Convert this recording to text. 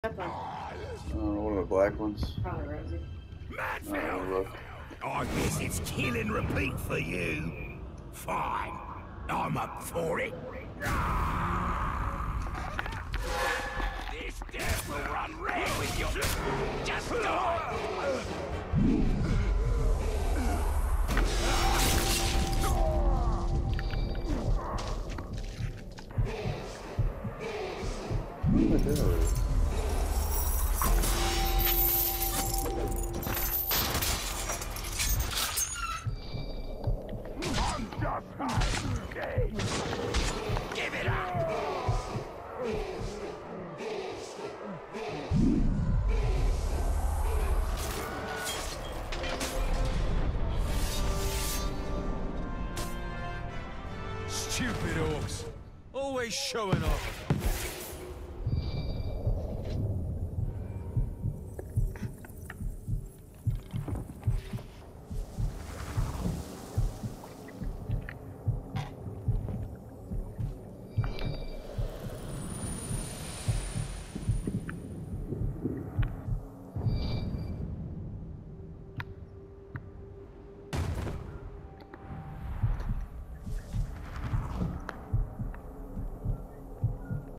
What are the black ones? Probably Rosie. Look. I guess it's kill and repeat for you. Fine. I'm up for it. This death will run red with you. Just die. What the hell? Give it up! Stupid orcs. Always showing off.